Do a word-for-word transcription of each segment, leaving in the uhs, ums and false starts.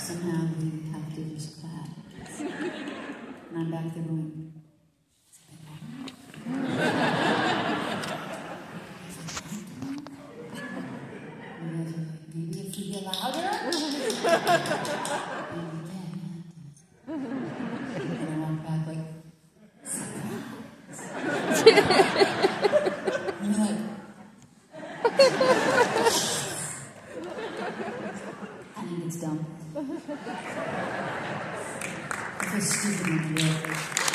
somehow we have to just clap. And I'm back there going, and you guys are like, maybe if we get louder? And we can. And I walk back like, and you're like, I think it's dumb. I feel stupid when I do it.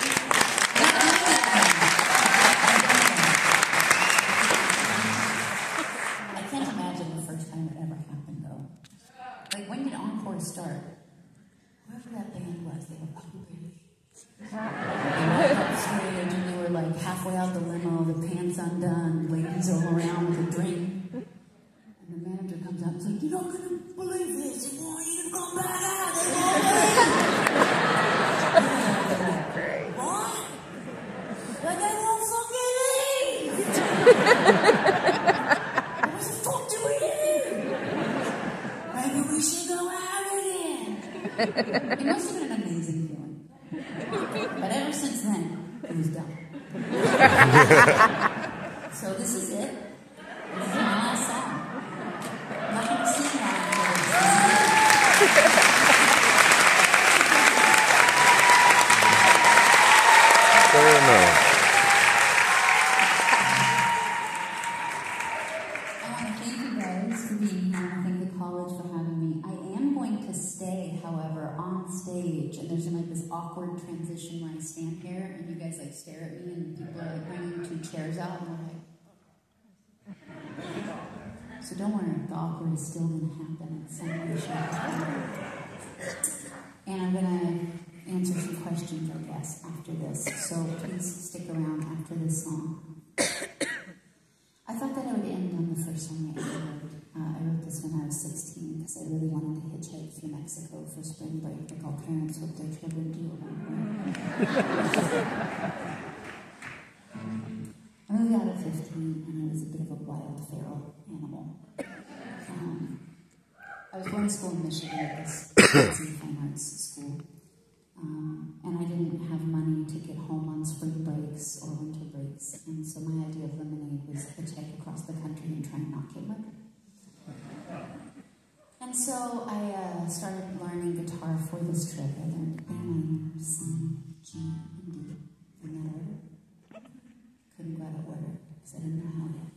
I can't imagine the first time it ever happened, though. Like, when did Encore start? Whoever that band was, they were probably British. They walked up stage and they were like halfway out the limo, the pants undone, ladies all around with a drink. And the manager comes out and is like, "You're not going to believe this. They want you to come back out. They won't leave." What? Like, they won't fucking leave. What the fuck do we do? Maybe we should go out again. It must have been an amazing feeling. But ever since then, it was done. So this is it. This is my last song. I'm not going to sing that. Fair enough. I want to thank you guys for being here. I thank the college for having me. I am going to stay, however, on stage, and there's like this awkward transition where I stand here, and you guys like stare at me, and people are like bringing two chairs out, and they're like. So don't worry, the awkward is still going to happen. It's something and I'm going to answer some questions, I guess, after this. So please stick around after this song. I thought that I would end on the first song I ever wrote. Uh, I wrote this when I was sixteen because I really wanted to hitchhike through Mexico for spring break, like all parents hope their children do at one point. I moved out at fifteen, and I was a bit of a wild, feral animal. Um, I was going to school in Michigan at this fine arts school, um, and I didn't have money to get home on spring breaks or winter breaks, and so my idea of lemonade was hitchhike across the country and try and not get murdered. And so I uh, started learning guitar for this trip. I learned A minor, C, G, and D in that order. Couldn't go out of order because I didn't know how yet.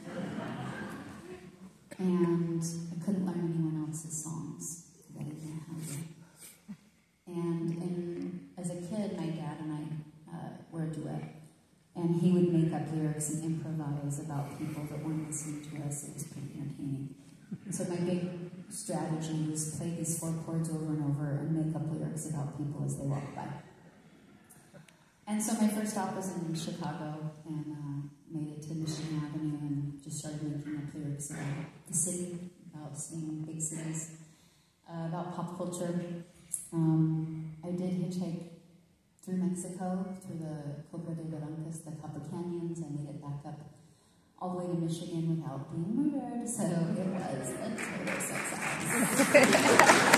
And I couldn't learn anyone else's songs because I didn't know how yet. And in, as a kid, my dad and I uh, were a duet. And he would make up lyrics and improvise about people that weren't listening to us. It was pretty entertaining. So my big strategy was play these four chords over and over and make up lyrics about people as they walked by. And so my first stop was in Chicago, and uh, made it to Michigan Avenue and just started making up lyrics about the city, about seeing big cities, uh, about pop culture. Um, I did hitchhike through Mexico, through the Cobra de Barrancas, the Copper Canyons. I made it back up all the way to Michigan without being murdered, so it was a total success.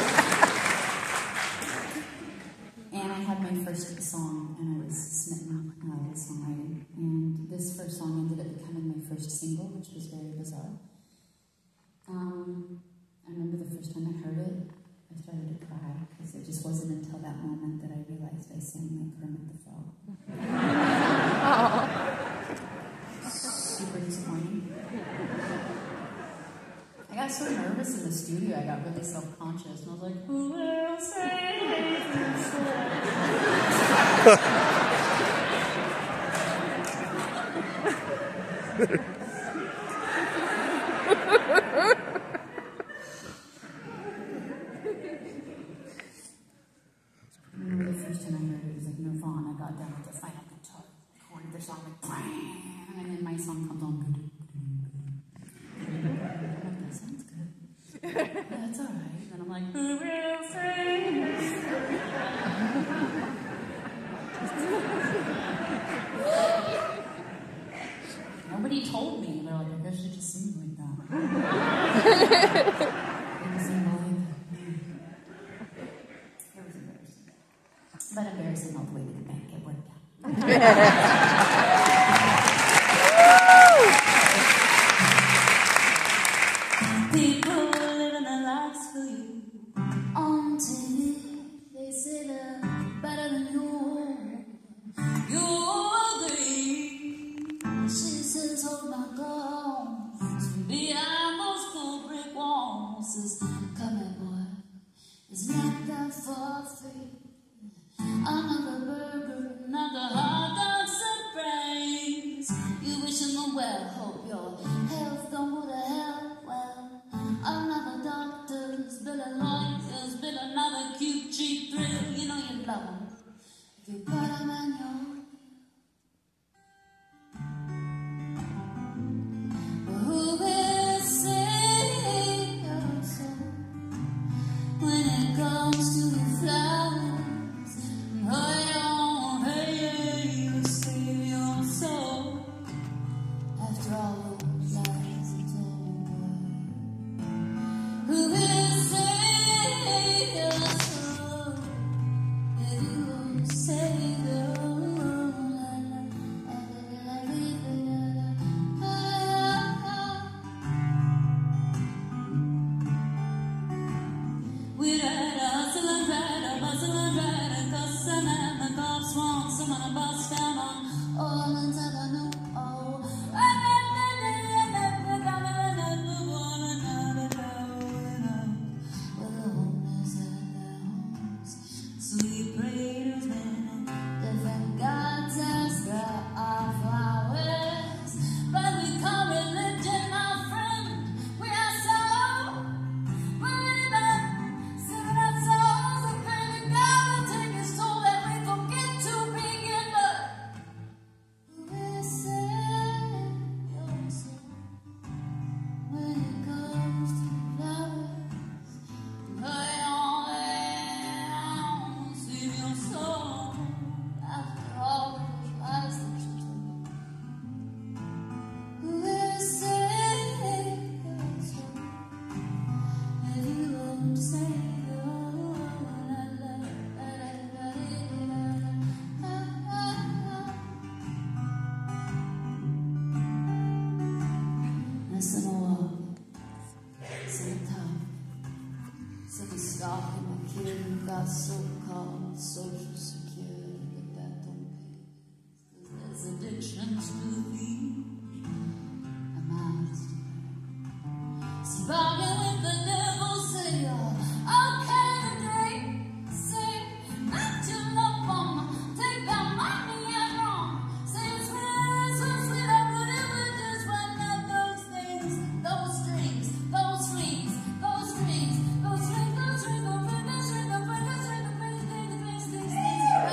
And I had my first song, and I was smitten uh, with songwriting. And this first song ended up becoming my first single, which was very bizarre. Um, I remember the first time I heard it, I started to cry, because it just wasn't until that moment that I realized I sang like Kermit the Frog. Super disappointing. I got so nervous in the studio, I got really self-conscious, and I was like, who will say this? I remember the first time I heard it, it was like Nirvana. I got down with the final guitar, recorded their song like, bang, and then my song comes on. That sounds good. Yeah, that's all right. And then I'm like, who will sing this? Nobody told me. They're like, I guess you just sing like that. I sing like that. but embarrassing all the way to the bank. It worked out. People living their lives for you. On T V, they say they're better than you. You agree. She says, hold my guns behind those cool brick walls. Says, come here, boy. It's not that far free. Another burger, another hot dog surprise. You wish him well, hope your health don't go to hell. Well, another doctor's bill of lawyers, bill another cute cheap thrill. You know you love him if you put him in your. But who will save your soul when it comes to the flowers? Oh, hey, save your soul after all those lies and told. Who will save your soul if you won't save your we ride a hustle and ride a bustle and ride a cuss and and the cops want someone to bust down on Orleans Avenue. Oh, well, the homeless at their homes, sweet prayers, men, different gods as there are flowers, but we call religion our friend. We are so worried about saving our souls and praying to God will take his soul that we forget to begin. But who will save your soul when it comes to flowers? Save your soul after all those lies that you told. Who will save your soul if you won't save your Now some more, some tough, some stalking my kid who got so-called social security, but that don't pay. 'Cause there's addictions to the weed. I'm honest. See, bargain with the devil, say you're okay today. Say, not your love bomb, take that money and wrong. Say it's real, so sweet, I whatever, just find out those things, those strings, those strings, those strings, those strings, those strings, those strings, those strings, those strings, those strings, those strings, those strings, those strings, those strings, those strings, those strings, those strings,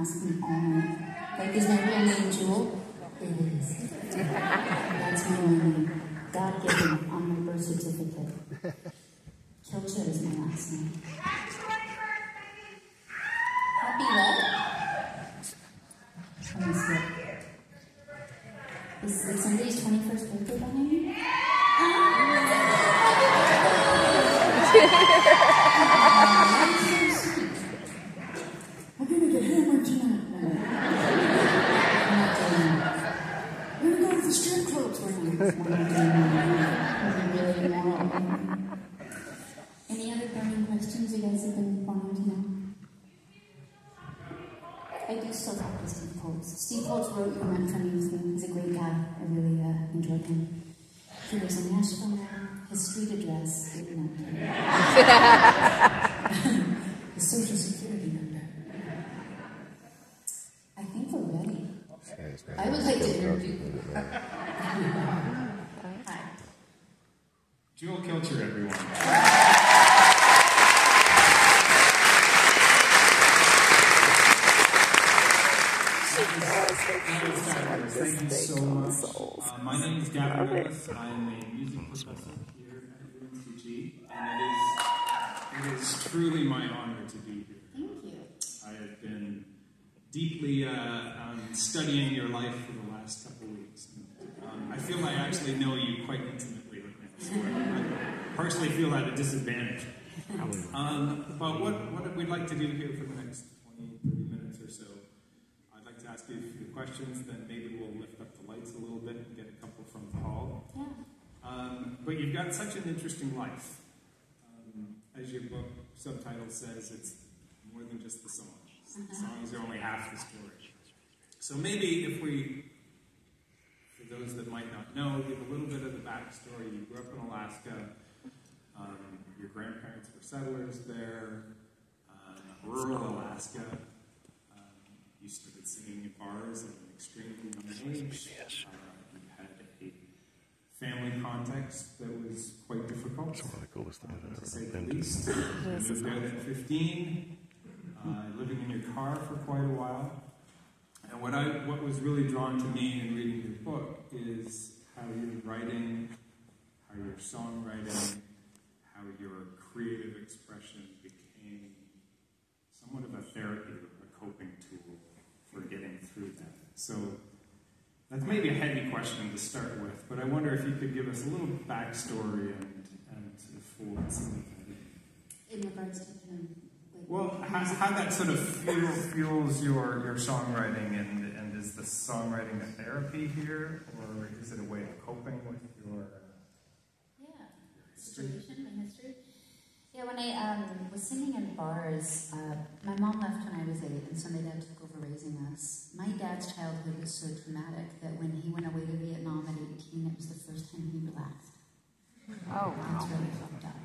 ask me all night, like, is my real name Jewel? It is. That's my real name. God given on my birth certificate. Kilcher is my last name. Happy what? Let me see. Is, is somebody's twenty-first birthday behind me? We're gonna get hammered tonight. No. I'm not doing that. We're gonna go to the strip clubs. We're not doing that. We're really immoral. Any other burning questions you guys have been wanting to know? I do still talk to Steve Poltz. Steve Poltz wrote You Meant for Me with me. He's a great guy. I really uh, enjoyed him. He lives in Nashville now. His street address, you know, his social security number. I think we're ready. I would like to interview. Hi. Jewel Kilcher, everyone. Thank you so much. Uh, my name is Gavin Willis. I am a music professor here at U N C G, and it is, it is truly my honor to be here. Thank you. I have been deeply uh, um, studying your life for the last couple of weeks. Um, I feel I actually know you quite intimately right now, so I partially feel at a disadvantage. Um, but what, what we'd like to do here for the next twenty, thirty minutes or so, I'd like to ask you a few questions, then maybe we'll lift up the lights a little bit and get a couple from the hall. Yeah. Um, but you've got such an interesting life. Um, as your book subtitle says, it's more than just the songs. The songs are only half the story. So maybe if we, for those that might not know, give a little bit of the backstory. You grew up in Alaska. Um, your grandparents were settlers there. Um, rural Alaska. Um, you started singing in bars at an extremely young age. Uh, you had a family context that was quite difficult, uh, to say the least. You moved out at fifteen. Uh, living in your car for quite a while. And what I what was really drawn to me in reading your book is how your writing, how your songwriting, how your creative expression became somewhat of a therapy, a coping tool for getting through that. So that's maybe a heavy question to start with, but I wonder if you could give us a little backstory and, and sort of fold some of that In regards to him. Well, how, how that sort of fuel, fuels your, your songwriting, and, and is the songwriting a therapy here, or is it a way of coping with your Yeah, situation, my history. Yeah, when I um, was singing in bars, uh, my mom left when I was eight, and so my dad took over raising us. My dad's childhood was so traumatic that when he went away to Vietnam at eighteen, it was the first time he relaxed. Oh, wow. That's really fucked up.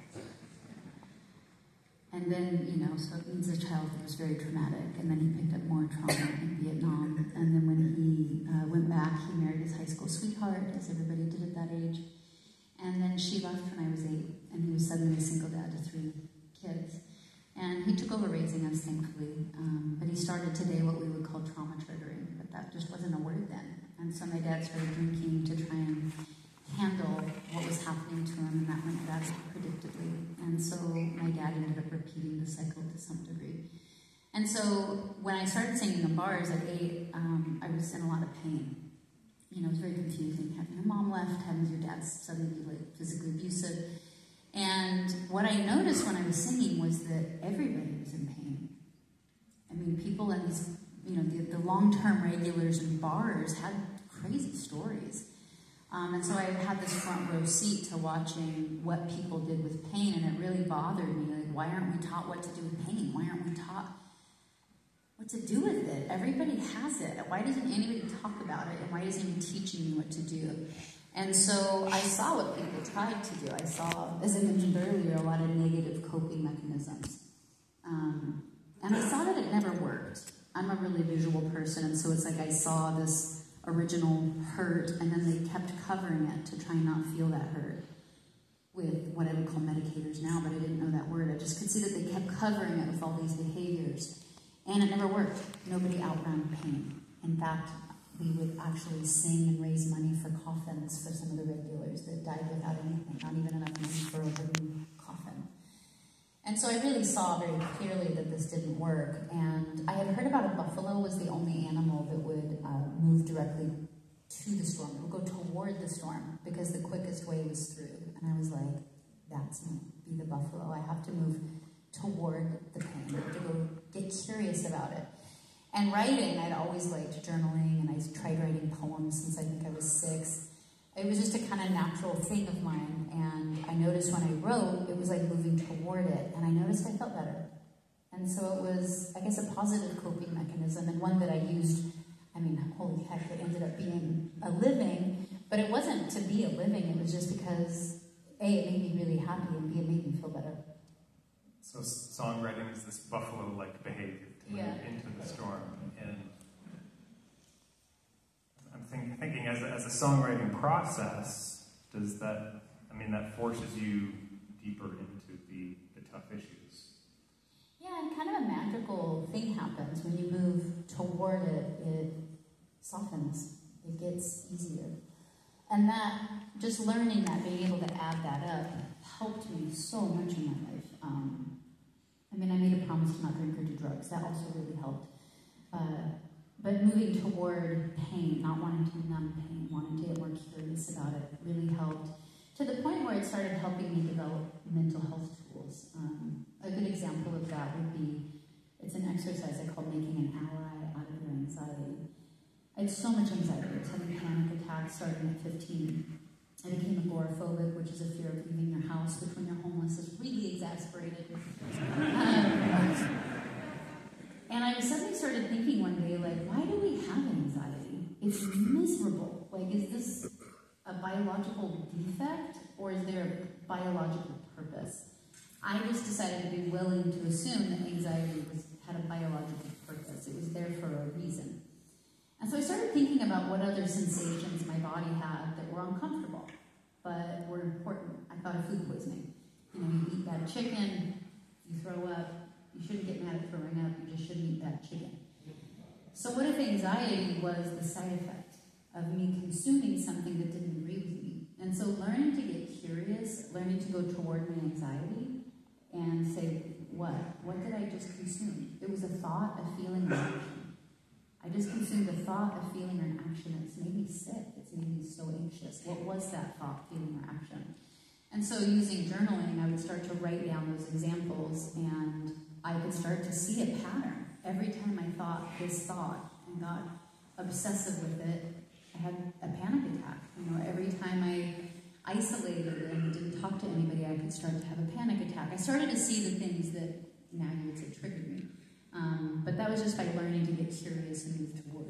And then, you know, so it means his childhood was very traumatic, and then he picked up more trauma in Vietnam. And then when he uh, went back, he married his high school sweetheart, as everybody did at that age. And then she left when I was eight, and he was suddenly a single dad to three kids. And he took over raising us, thankfully. Um, but he started today what we would call trauma triggering, but that just wasn't a word then. And so my dad started drinking to try and handle what was happening to him, and that went bad predictably. And so my dad ended up repeating the cycle to some degree. And so when I started singing in bars at eight, um, I was in a lot of pain. You know, it was very confusing. Having your mom left, having your dad suddenly be like physically abusive. And what I noticed when I was singing was that everybody was in pain. I mean, people in these, you know, the, the long-term regulars in bars had crazy stories. Um, and so I had this front row seat to watching what people did with pain, and it really bothered me. Like, why aren't we taught what to do with pain? Why aren't we taught what to do with it? Everybody has it. Why doesn't anybody talk about it? And why isn't anybody teaching me what to do? And so I saw what people tried to do. I saw, as I mentioned earlier, a lot of negative coping mechanisms. Um, and I saw that it never worked. I'm a really visual person, and so it's like I saw this original hurt, and then they kept covering it to try and not feel that hurt with what I would call medicators now, but I didn't know that word. I just could see that they kept covering it with all these behaviors. And it never worked. Nobody outran pain. In fact, we would actually sing and raise money for coffins for some of the regulars that died without anything, not even enough money for a wooden coffin. And so I really saw very clearly that this didn't work. And I had heard about a buffalo was the only animal that would uh, move directly to the storm. It would go toward the storm because the quickest way was through. And I was like, that's me, be the buffalo. I have to move toward the pain. I have to go get curious about it. And writing, I'd always liked journaling, and I tried writing poems since I think I was six. It was just a kind of natural thing of mine, and I noticed when I wrote, it was like moving toward it, and I noticed I felt better. And so it was, I guess, a positive coping mechanism, and one that I used, I mean, holy heck, it ended up being a living, but it wasn't to be a living, it was just because, A, it made me really happy, and B, it made me feel better. So songwriting is this buffalo-like behavior to move Yeah. into the storm. And I'm think, thinking as a, as a songwriting process, does that, I mean, that forces you deeper into the, the tough issues. Yeah, and kind of a magical thing happens when you move toward it, it softens, it gets easier. And that, just learning that, being able to add that up, helped me so much in my life. Um, I mean, I made a promise to not drink or do drugs. That also really helped. Uh, but moving toward pain, not wanting to numb pain, wanting to get more curious about it, really helped. To the point where it started helping me develop mental health tools. Um, a good example of that would be, it's an exercise I call making an ally out of your anxiety. I had so much anxiety. I was having panic attacks starting at fifteen. I became agoraphobic, which is a fear of leaving your house, which when you're homeless is really exasperated. Um, and I suddenly started thinking one day, like, why do we have anxiety? It's miserable. Like, is this a biological defect, or is there a biological purpose? I just decided to be willing to assume that anxiety was, had a biological purpose. It was there for a reason. And so I started thinking about what other sensations my body had that were uncomfortable, but were important. I thought of food poisoning. You know, you eat bad chicken, you throw up, you shouldn't get mad at throwing up, you just shouldn't eat bad chicken. So what if anxiety was the side effect of me consuming something that didn't agree with me? And so learning to get curious, learning to go toward my anxiety and say, what? What did I just consume? It was a thought, a feeling, an action. I just consumed a thought, a feeling, or an action that's made me sick. It's made me so anxious. What was that thought, feeling, or action? And so using journaling, I would start to write down those examples, and I could start to see a pattern. Every time I thought this thought and got obsessive with it, I had a panic attack. You know, every time I isolated and didn't talk to anybody, I could start to have a panic attack. I started to see the things that now you would say triggered me. Um, but that was just by learning to get curious and move toward.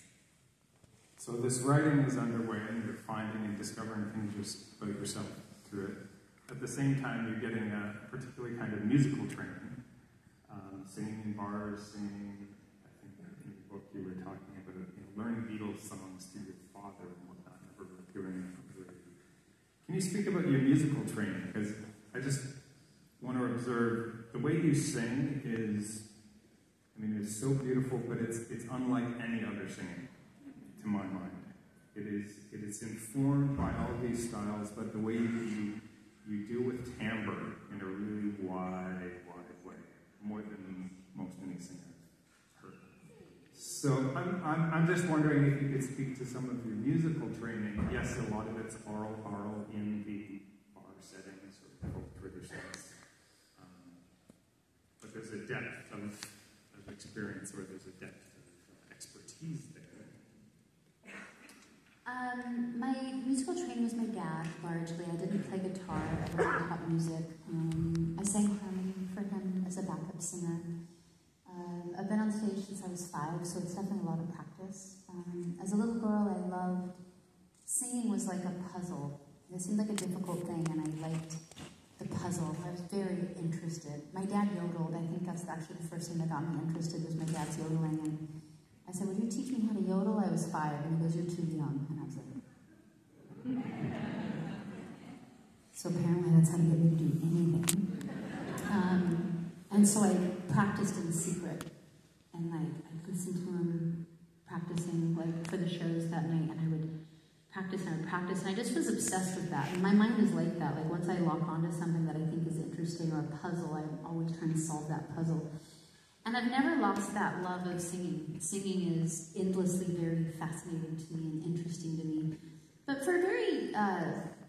So this writing is underway, and you're finding and discovering things just about yourself through it. At the same time, you're getting a particular kind of musical training, um, singing in bars, singing. I think in your book you were talking about, you know, learning Beatles songs through your father and whatnot, never appearing in front of you. Can you speak about your musical training? Because I just want to observe the way you sing is. I mean, it's so beautiful, but it's it's unlike any other singing, to my mind. It is it is informed by all these styles, but the way you you deal with timbre in a really wide, wide way, more than most any singer I've heard. So I'm, I'm I'm just wondering if you could speak to some of your musical training. Yes, a lot of it's oral, oral in the bar settings or folk traditions, um, but there's a depth of experience, or there's a depth of expertise there? Um, my musical training was my dad, largely. I didn't play guitar, I wasn't taught music. Um, I sang harmony for him as a backup singer. Um, I've been on stage since I was five, so it's definitely a lot of practice. Um, as a little girl, I loved singing. Was like a puzzle. It seemed like a difficult thing, and I liked the puzzle. I was very interested. My dad yodeled. I think that's actually the first thing that got me interested was my dad's yodeling. And I said, would you teach me how to yodel? I was five. And he goes, you're too young. And I was like, so apparently that's how to get me to do anything. Um, and so I practiced in secret. listen to him practicing, like, for the shows that night, and I would practice and I would practice, and I just was obsessed with that. And my mind is like that. Like, once I lock onto something that I think is interesting or a puzzle, I'm always trying to solve that puzzle. And I've never lost that love of singing. Singing is endlessly very fascinating to me and interesting to me. But for very, uh,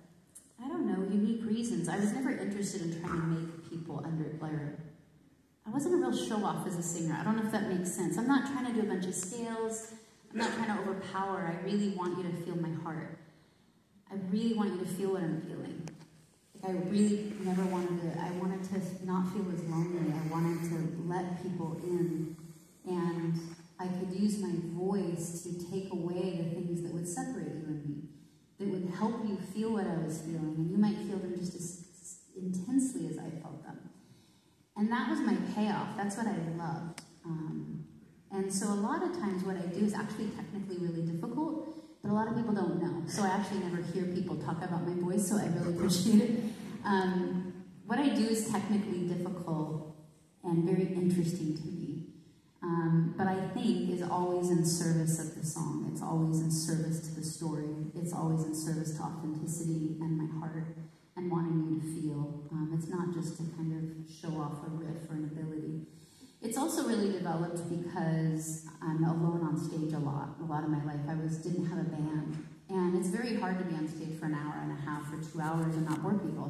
I don't know, unique reasons. I was never interested in trying to make people under, or I wasn't a real show-off as a singer. I don't know if that makes sense. I'm not trying to do a bunch of scales. I'm not trying to overpower. I really want you to feel my heart. I really want you to feel what I'm feeling. Like, I really never wanted to, I wanted to not feel as lonely. I wanted to let people in. And I could use my voice to take away the things that would separate you and me, that would help you feel what I was feeling. And you might feel them just as intensely as I felt them. And that was my payoff. That's what I loved. Um, And so a lot of times what I do is actually technically really difficult, but a lot of people don't know. So I actually never hear people talk about my voice, so I really appreciate it. Um, what I do is technically difficult and very interesting to me. Um, but I think is always in service of the song. It's always in service to the story. It's always in service to authenticity and my heart and wanting you to feel. Um, it's not just to kind of show off a riff or an ability. It's also really developed because I'm alone on stage a lot. A lot of my life I was didn't have a band. And it's very hard to be on stage for an hour and a half or two hours and not bore people.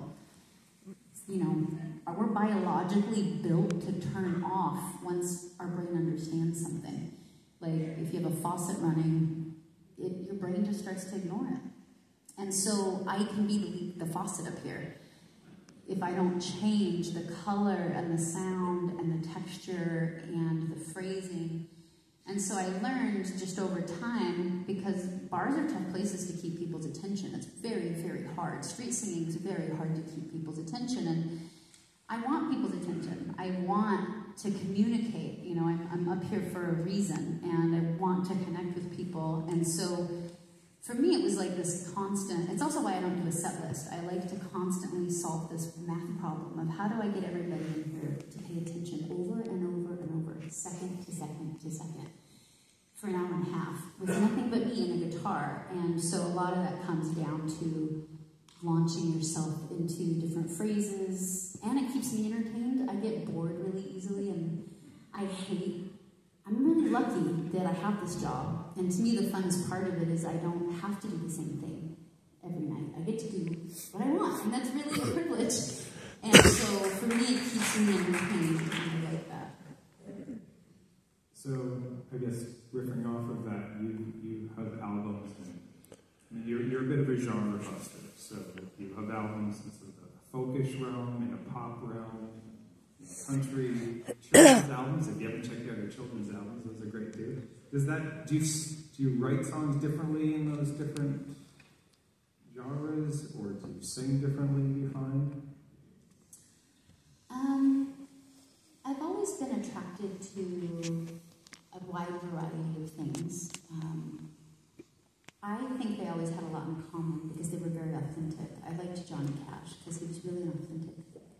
You know, we're biologically built to turn off once our brain understands something. Like, if you have a faucet running, it, your brain just starts to ignore it. And so I can be the, the faucet up here. If I don't change the color and the sound and the texture and the phrasing. And so I learned just over time, because bars are tough places to keep people's attention. It's very, very hard. Street singing is very hard to keep people's attention. And I want people's attention. I want to communicate. You know, I'm, I'm up here for a reason, and I want to connect with people. And so for me, it was like this constant, it's also why I don't do a set list. I like to constantly solve this math problem of how do I get everybody in here to pay attention over and over and over, second to second to second, for an hour and a half, with nothing but me and a guitar. And so a lot of that comes down to launching yourself into different phrases, and it keeps me entertained. I get bored really easily, and I hate I'm really lucky that I have this job, and to me the funnest part of it is I don't have to do the same thing every night. I get to do what I want, and that's really a privilege. And so for me, it keeps me entertained, and I like that. So I guess riffing off of that, you you have albums, and I mean, you're you're a bit of a genre buster. So you have albums in sort of the folkish realm, in a pop realm, country, children's albums. If you haven't checked out your children's albums, those are great too. Does that do you do you write songs differently in those different genres, or do you sing differently? You find? Um, I've always been attracted to a wide variety of things. Um, I think they always had a lot in common because they were very authentic. I liked Johnny Cash because he was really an authentic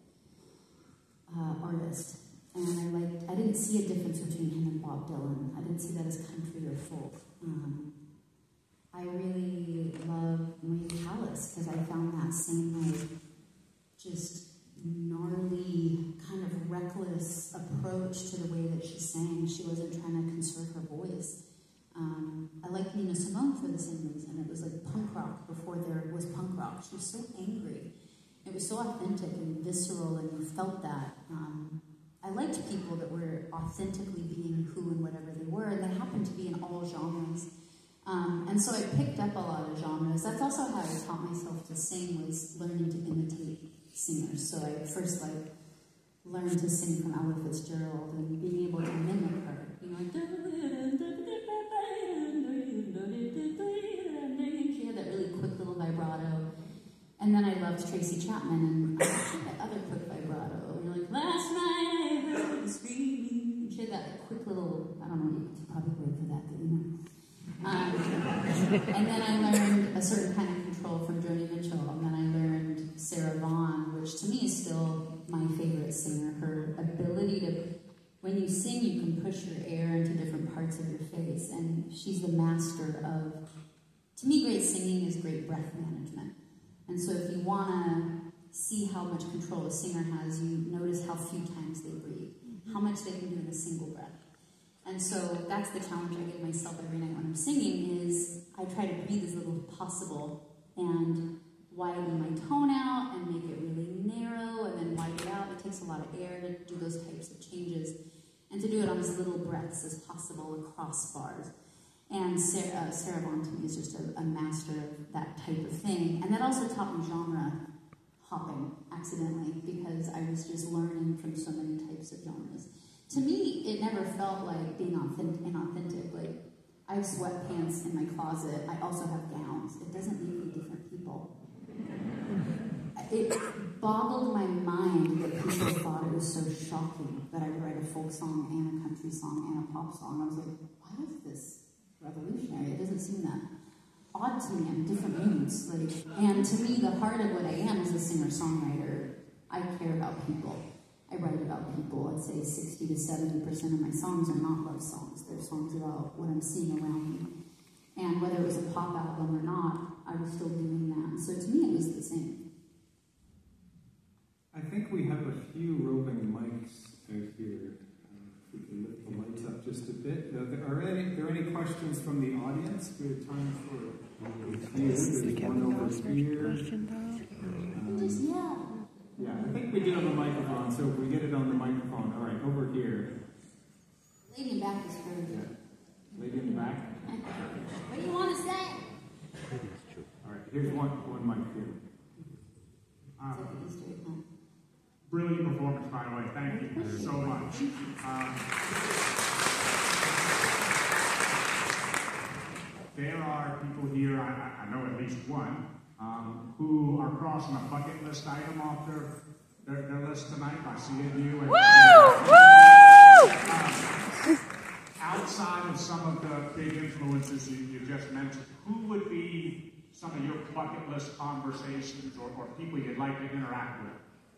Uh, artist, and I liked. I didn't see a difference between him and Bob Dylan. I didn't see that as country or folk. Um, I really love Wayne Callis because I found that same like just gnarly, kind of reckless approach to the way that she sang. She wasn't trying to conserve her voice. Um, I liked Nina Simone for the same reason. It was like punk rock before there was punk rock. She was so angry. It was so authentic and visceral, and you felt that. Um, I liked people that were authentically being who and whatever they were, and they happened to be in all genres. Um, and so I picked up a lot of genres. That's also how I taught myself to sing, was learning to imitate singers. So I first like learned to sing from Ella Fitzgerald and being able to mimic her. You know, like, she had that really quick little vibrato. And then I loved Tracy Chapman and that other quick vibrato. And you're like, last night I heard you screaming. She had that quick little, I don't know, you could probably wait for that, but you know. Um, and then I learned a certain kind of control from Joni Mitchell. And then I learned Sarah Vaughan, which to me is still my favorite singer. Her ability to, when you sing, you can push your air into different parts she's the master of, to me, great singing is great breath management. And so if you want to see how much control a singer has, you notice how few times they breathe, how much they can do in a single breath. And so that's the challenge I give myself every night when I'm singing is I try to breathe as little as possible and widen my tone out and make it really narrow and then widen it out. It takes a lot of air to do those types of changes and to do it on as little breaths as possible across bars. And Sarah, uh, Sarah Vaughan to me is just a, a master of that type of thing. And that also taught me genre hopping accidentally because I was just learning from so many types of genres. To me, it never felt like being authentic, inauthentic. Like, I have sweatpants in my closet. I also have gowns. It doesn't make me different people. It boggled my mind that people thought it was so shocking that I would write a folk song and a country song and a pop song. I was like, why is this revolutionary? It doesn't seem that odd to me. I'm different moods. Like, and to me, the heart of what I am is a singer-songwriter. I care about people. I write about people. I'd say sixty to seventy percent of my songs are not love songs. They're songs about what I'm seeing around me. And whether it was a pop album or not, I was still doing that. So to me, it was the same. I think we have a few roving mics out here. Um, if we can lift the lights up just a bit. Uh, there are any, there any questions from the audience? We have time for a few. There's one over here. Um, Just yell. Yeah, I think we do have a microphone, so if we get it on the microphone. All right, over here. Lady in back is first. Yeah. Lady in the back. What do you want to say? All right, here's one, one mic here. Uh, It's like an Easter egg hunt. brilliant performance, by the way. Thank you so much. Um, there are people here, I, I know at least one, um, who are crossing a bucket list item off their, their, their list tonight by seeing you. And, Woo! Um, outside of some of the big influences you, you just mentioned, who would be some of your bucket list conversations or, or people you'd like to interact with?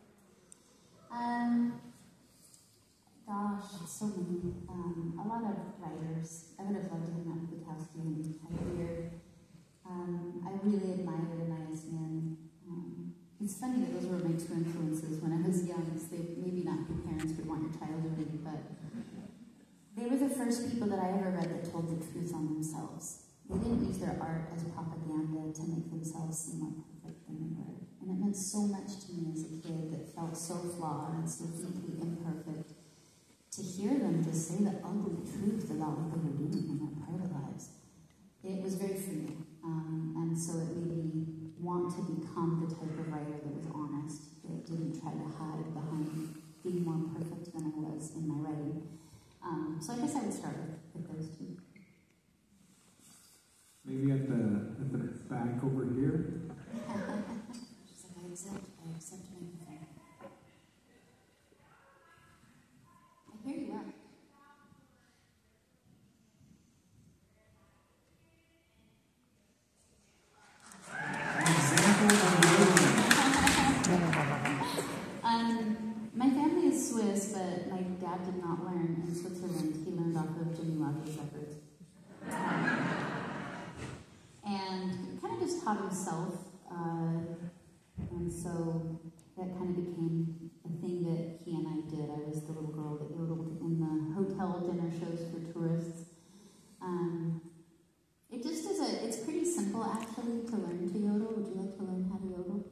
Um, gosh, so many. Um, a lot of writers. I would have loved to hang out with Bukowski and Heidegger. Um, I really admired Anais Nin. Um, it's funny that those were my two influences when I was young. So they, maybe not who parents would want your child to read, but they were the first people that I ever read that told the truth on themselves. They didn't use their art as propaganda to make themselves seem more perfect than they were. And it meant so much to me as a kid that felt so flawed and so deeply imperfect to hear them just say the ugly truth about what they were doing in their private lives. It was very freeing. Um, and so it made me want to become the type of writer that was honest, that didn't try to hide behind being more perfect than I was in my writing. Um, so I guess I would start with, with those two. Maybe at the at the back over here. She's like, I accept, I accept my prayer. I hear you well. um, my family is Swiss, but my dad did not learn in Switzerland. He learned off of Jimmy Rogers records. And kind of just taught himself, uh, and so that kind of became a thing that he and I did. I was the little girl that yodeled in the hotel dinner shows for tourists. Um, it just is a, it's pretty simple actually to learn to yodel. Would you like to learn how to yodel?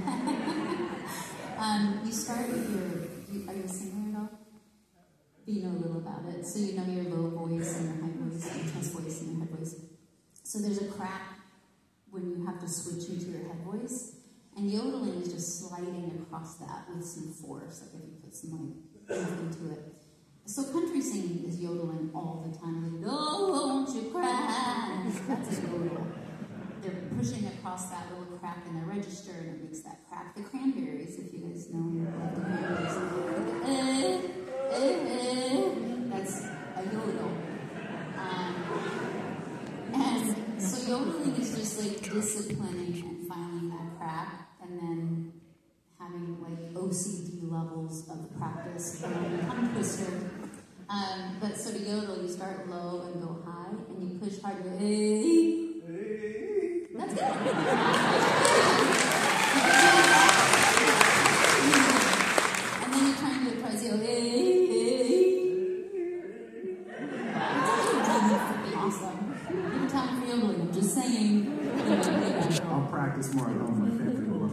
um, you start with your, you, are you a singer at all? You know a little about it. So you know your low voice and your high voice, your chest voice and your head voice. So there's a crack when you have to switch into your head voice, and yodeling is just sliding across that with some force, like if you put some like oomph into it. So country singing is yodeling all the time. Like, don't you cry. That's a yodel. They're pushing across that little crack in their register, and it makes that crack. The Cranberries, if you guys know the Cranberries, eh, eh, eh, that's a yodel. Um, and so yodeling is just like disciplining and finding that crack, and then having like O C D levels of practice around the tongue twister. Um, but so to yodel, you start low and go high, and you put push hard, you go, hey. That's good. And then you try and do it twice, you go, hey, hey. It's actually really freaking awesome. Every time I'm yodeling, I'm just saying. I'll practice more at home, my family will.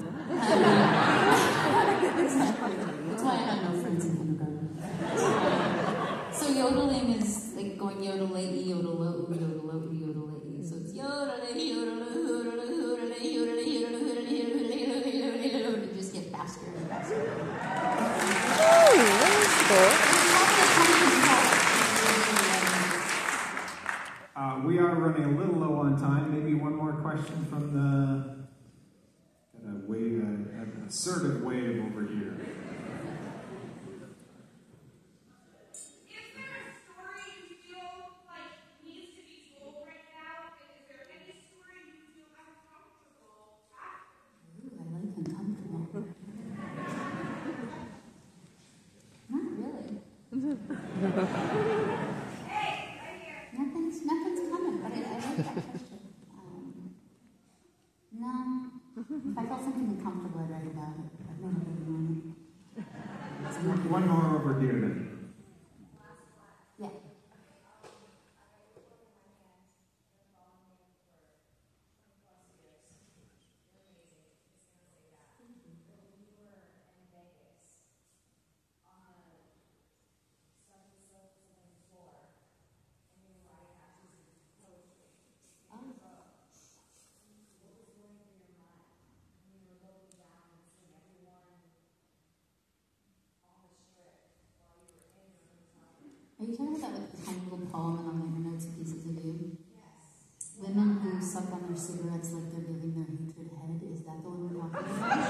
Exactly. That's why I had no friends in kindergarten. So yodeling is like going yodel-lay, yodel-lo, yodel-lo, yodel-lay. So it's yodel-lay, yodel-lo, yodel-lo, yodel-lay, yodel-lay, yodel-lo, yodel-lay, yodel-lay. You just get faster and faster. Ooh, that's cool. Uh, we are running a little low on time. Maybe one more question from the got a wave, an assertive wave over here. Nothing's, nothing's coming, but I, I like that question. Um, no. If I felt something uncomfortable, I'd write about it. I've never really known it. One more over here then. Yeah. Are you talking about that like, tiny little poem and on liner notes and pieces of you? Yes. Women who suck on their cigarettes like they're giving their hatred head? Is that the one we're talking about?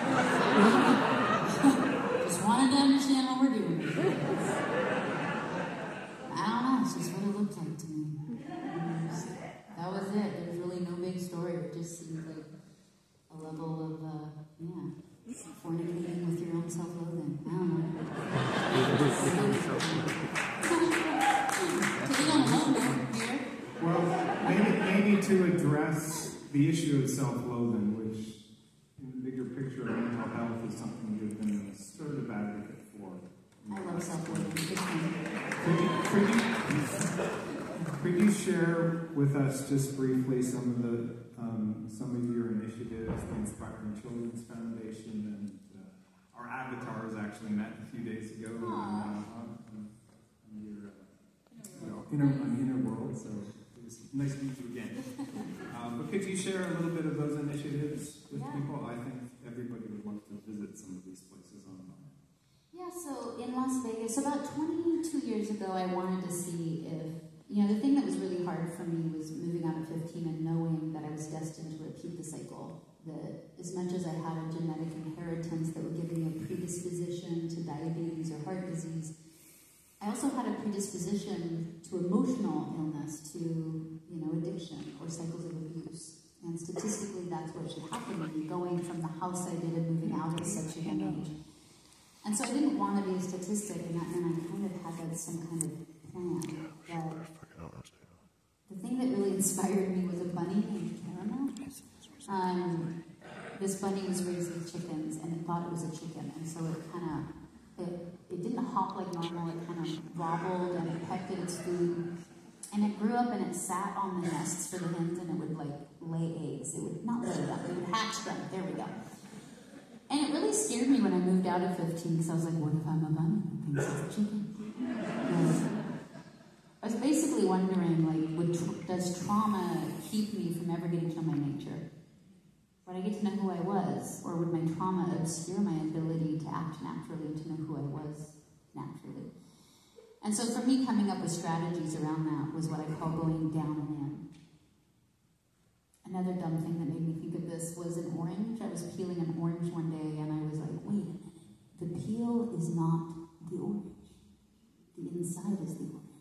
Just wanted to understand what we're doing. I don't know, it's just what it looked like to me. That was it. There's really no big story. It just seems like a level of, uh, yeah, fornicating with your own self-loathing. I don't know. Well, maybe, maybe to address the issue of self-loathing, which in the bigger picture of mental health is something you've been an assertive advocate for. I love self-loathing. Could you, could, you, could you share with us just briefly some of the um, some of your initiatives, the Inspiring Children's Foundation, and uh, our avatars actually met a few days ago on, uh, on, on your uh, you know, inner, on inner world, so it was nice to meet you again. Uh, but could you share a little bit of those initiatives with yeah. people? I think everybody would love to visit some of these places online. Yeah, so in Las Vegas, about twenty-two years ago, I wanted to see if, you know, the thing that was really hard for me was moving out at fifteen and knowing that I was destined to repeat the cycle. That as much as I had a genetic inheritance that would give me a predisposition to diabetes or heart disease, I also had a predisposition to emotional illness, to, you know, addiction or cycles of abuse. And statistically, that's what should happen to me, going from the house I did and moving out at such a young age. And so I didn't want to be a statistic, and that meant I kind of had like some kind of plan. That the thing that really inspired me was a bunny named Caramel. Um, this bunny was raising chickens, and it thought it was a chicken, and so it kind of, it, it didn't hop like normal, it kind of wobbled, and it pecked at its food. And it grew up and it sat on the nests for the hens, and it would like lay eggs. It would not lay them, it would hatch them. There we go. And it really scared me when I moved out at fifteen, because I was like, what if I'm a bunny who thinks it's a chicken? And I was basically wondering, like, would, does trauma keep me from ever getting to know my nature? Would I get to know who I was? Or would my trauma obscure my ability to act naturally and to know who I was naturally? And so for me, coming up with strategies around that was what I call going down and in. Another dumb thing that made me think of this was an orange. I was peeling an orange one day, and I was like, wait a minute. The peel is not the orange. The inside is the orange.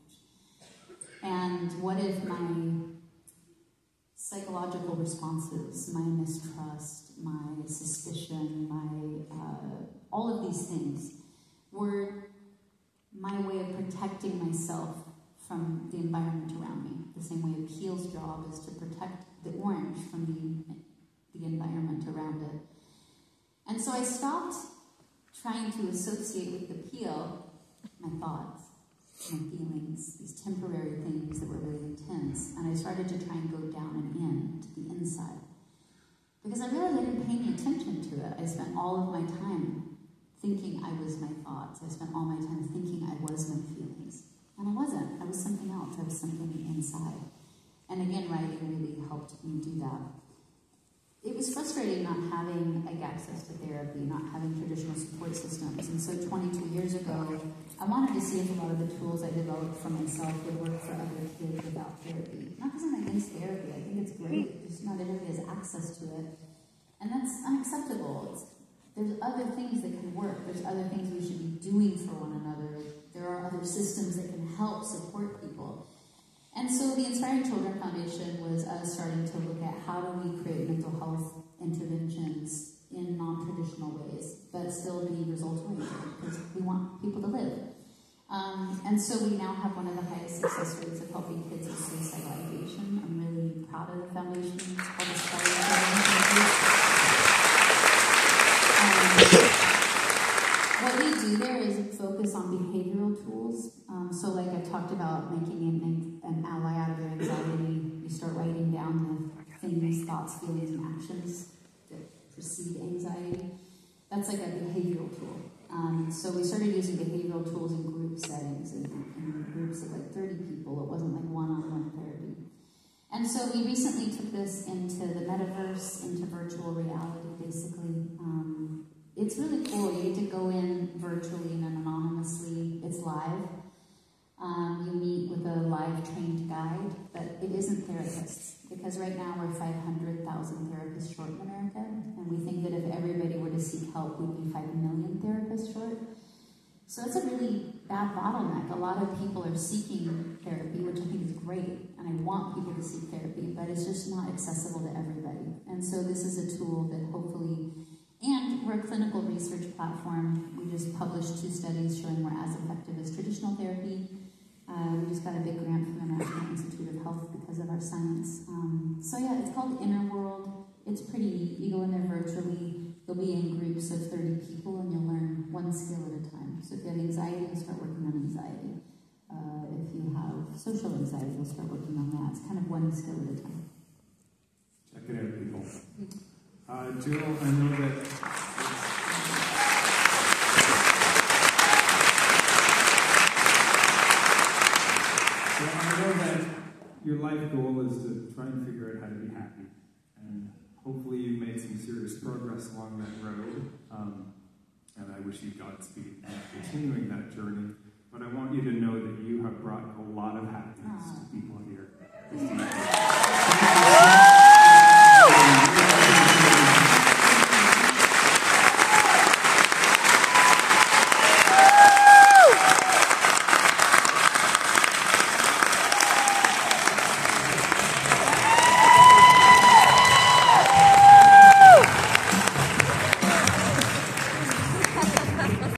And what if my psychological responses, my mistrust, my suspicion, my uh, all of these things were my way of protecting myself from the environment around me, the same way a peel's job is to protect the orange from the, the environment around it. And so I stopped trying to associate with the peel my thoughts, my feelings, these temporary things that were really intense, and I started to try and go down and in to the inside. Because I realized I didn't pay any attention to it. I spent all of my time thinking I was my thoughts. I spent all my time thinking I was my feelings. And I wasn't. I was something else. I was something inside. And again, writing really helped me do that. It was frustrating not having like, access to therapy, not having traditional support systems. And so twenty-two years ago, I wanted to see if a lot of the tools I developed for myself would work for other kids without therapy. Not because I'm against therapy. I think it's great. Just not everybody has access to it. And that's unacceptable. It's, there's other things that can work. There's other things we should be doing for one another. There are other systems that can help support people. And so the Inspiring Children Foundation was us starting to look at how do we create mental health interventions in non-traditional ways, but still be result-oriented, because we want people to live. Um, and so we now have one of the highest success rates of helping kids with suicide ideation. I'm really proud of the foundation. It's called Inspiring Children. What we do there is focus on behavioral tools. Um, so like I talked about making an, an ally out of your anxiety, you start writing down the things, thoughts, feelings, and actions that precede anxiety. That's like a behavioral tool. Um, so we started using behavioral tools in group settings, in, in groups of like thirty people. It wasn't like one-on-one therapy. And so we recently took this into the metaverse, into virtual reality, basically. Um, It's really cool. You get to go in virtually and anonymously. It's live. Um, you meet with a live trained guide, but it isn't therapists. Because right now we're five hundred thousand therapists short in America, and we think that if everybody were to seek help, we'd be five million therapists short. So it's a really bad bottleneck. A lot of people are seeking therapy, which I think is great, and I want people to seek therapy, but it's just not accessible to everybody. And so this is a tool that hopefully. And we're a clinical research platform. We just published two studies showing we're as effective as traditional therapy. Uh, we just got a big grant from the National Institute of Health because of our science. Um, so yeah, it's called Inner World. It's pretty neat. You go in there virtually. You'll be in groups of thirty people, and you'll learn one skill at a time. So if you have anxiety, you'll start working on anxiety. Uh, if you have social anxiety, you'll start working on that. It's kind of one skill at a time. Check it out, people. Uh, Jill, I know that. So I know that your life goal is to try and figure out how to be happy, and hopefully you've made some serious progress along that road. Um, and I wish you Godspeed in continuing that journey. But I want you to know that you have brought a lot of happiness to people here.